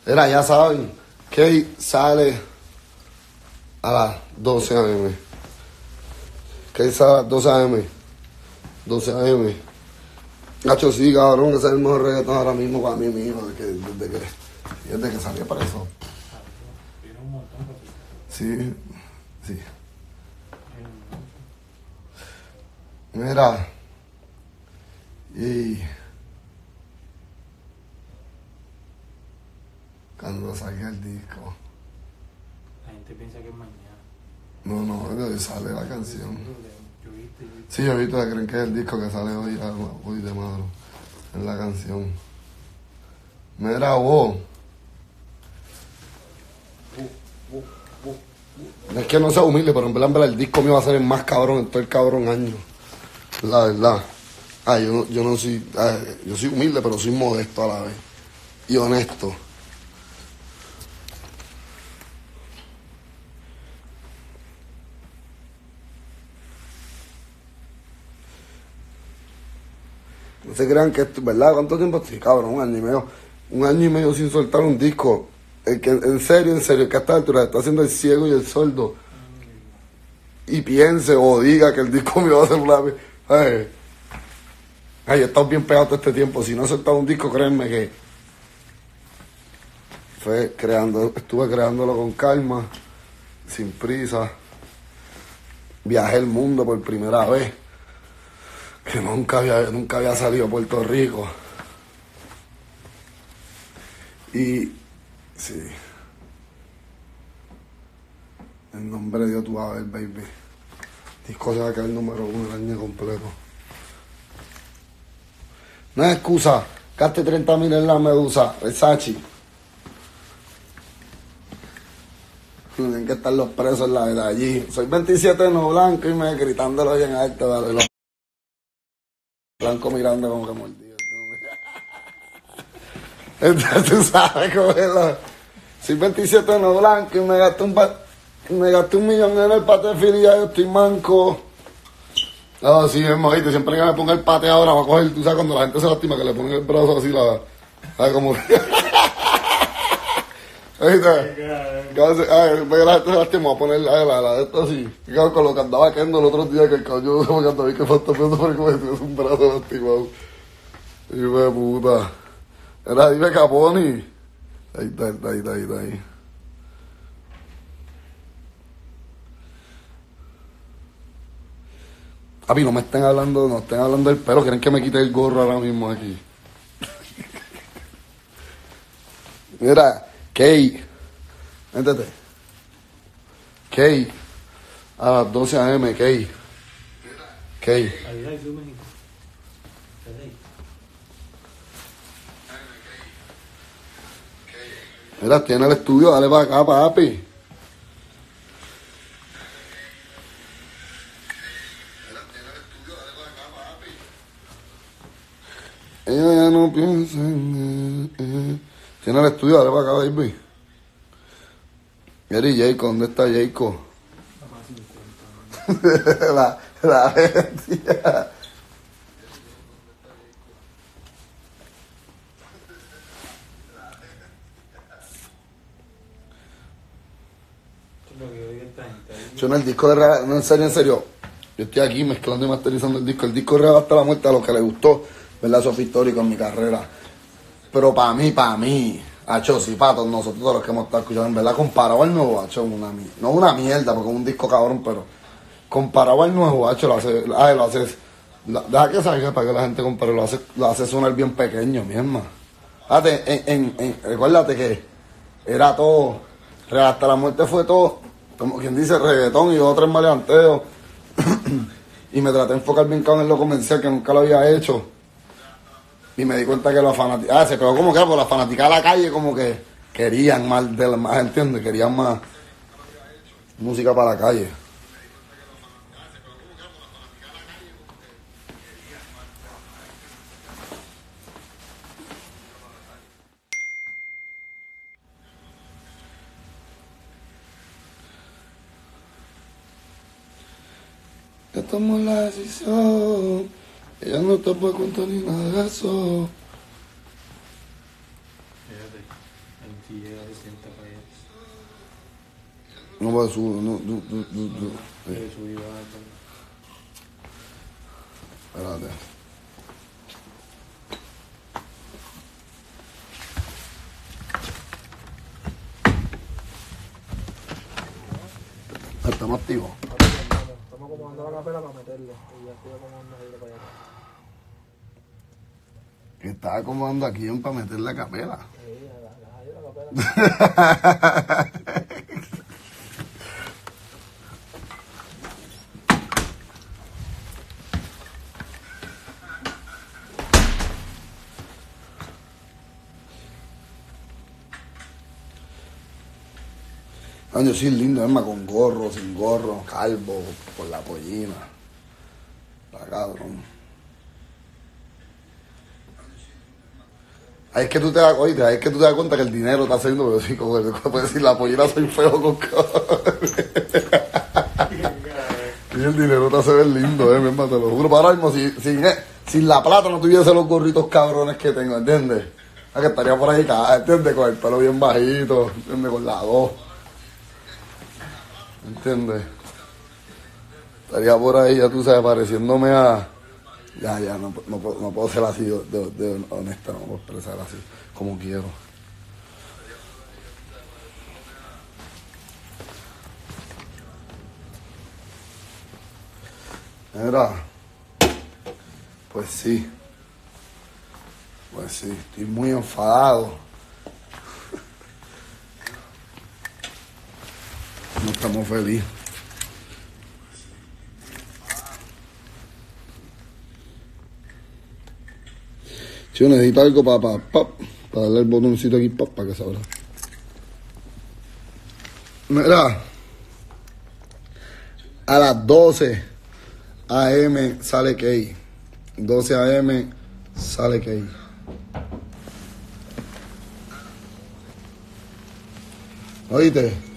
Era, ya saben, Key sale a las 12 a.m. Key sale a las 12 a.m. 12 a.m. Nacho, sí, cabrón, ese es el mejor reggaetón ahora mismo para mí mismo, desde que salió para eso. Tiene un montón, papi. Sí, sí. Mira. Y cuando salga el disco. La gente piensa que es mañana. No, sale la canción. Yo viste. Sí, yo he visto que creen que es el disco que sale hoy de madro. Es la canción. Mira, vos. No es que no sea humilde, pero en verdad el disco mío va a ser el más cabrón en todo el cabrón año. La verdad. Yo no soy. Yo soy humilde, pero soy modesto a la vez. Y honesto. No se crean que esto, ¿verdad? ¿Cuánto tiempo estoy? Cabrón, 1 año y medio. 1 año y medio sin soltar un disco. El que, en serio, que a esta altura está haciendo el ciego y el sordo. Y piense o diga que el disco me va a hacer una vez. He estado bien pegado todo este tiempo. Si no he soltado un disco, créanme que estuve creándolo con calma, sin prisa. Viajé el mundo por primera vez. Que nunca había salido a Puerto Rico. Y sí. En nombre de Dios tú vas a ver, baby. Disco se va a quedar el número 1 el año completo. No es excusa. Gaste 30,000 en la medusa. Versace. Tienen que estar los presos en la vida allí. Soy 27 no blanco y me gritándolo bien alto. Dale, los blancos mirando como que mordido. Entonces tú sabes cómo es la... Soy 27 no blanco y me gasté un millón en el pate de filia, yo estoy manco. No, sí, es mojito. Siempre que me ponga el pate ahora, va a coger, tú sabes, cuando la gente se lastima, que le ponen el brazo así, ¿sabes cómo? ¿Viste? Después que la gente se lastima, va a poner la de esto así. Y claro, con lo que andaba quedando el otro día, que el caballo se me cantaba y que falta pensando por como si tuviese un brazo lastimado. Hijo de puta. Era, dime Caponi. Ahí está. Papi, no estén hablando del pelo, quieren que me quite el gorro ahora mismo aquí. Mira, Key, métete. Key, a las 12 a.m., Key. Key. Ahí hay México. Mira, tiene el estudio, dale para acá, papi. Ella ya no piensa en él. Tiene el estudio, dale para acá, baby. Mira, y Jayco, ¿dónde está Jayco? la bestia. Yo en el disco de Reba, no, en serio. Yo estoy aquí mezclando y masterizando el disco. El disco de Reba hasta la muerte a lo que le gustó, ¿verdad? Eso fue histórico en mi carrera. Pero para mí, hacho, sí, para todos nosotros, todos los que hemos estado escuchando, en verdad, comparado al nuevo, hacho, no una mierda, porque es un disco cabrón, pero comparado al nuevo, hacho, lo haces, deja que salga para que la gente compare, lo hace sonar bien pequeño, mi hermano. Recuérdate que era todo, hasta la muerte fue todo, como quien dice, reggaetón y 2 o 3 maleanteos. Y me traté de enfocar bien cabrón en lo comercial, que nunca lo había hecho. Y me di cuenta que la fanática, se pegó como que por la fanática de la calle, como que querían más, ¿entiendes? Querían más música para la calle. Ya tomó la decisión, ella no te puede contar ni nada de eso. En si llega a 60 para allá. No puedo subir, no. Debe subir baja. Espérate. Estamos activos. Estamos acomodando la capela para meterlo. Y ya estoy acomodando ahí para allá. Que estaba acomodando aquí para meter la capela. Sí, la capela. Año sí, lindo, Emma, con gorro, sin gorro, calvo, con la pollina. Está cabrón. Ahí es que tú te das, oíste, ahí es que tú te das cuenta que el dinero está haciendo, pero sí, como puedes decir, la pollina soy feo con cojones. Y el dinero te hace ver lindo, mi hermano, te lo juro. Para ahora mismo, sin la plata no tuviese los gorritos cabrones que tengo, ¿entiendes? Ah, que estaría por ahí, ¿entiendes? Con el pelo bien bajito, ¿entiendes? Con la voz. ¿Entiendes? Estaría por ahí, ya tú sabes, pareciéndome a... Ya, no puedo ser así de honesta, no puedo expresar así como quiero. Mira, pues sí, estoy muy enfadado. No estamos felices. Yo necesito algo para darle el botoncito aquí para que se abra. Mira, a las 12 AM sale Key. 12 AM sale Key. ¿Oíste?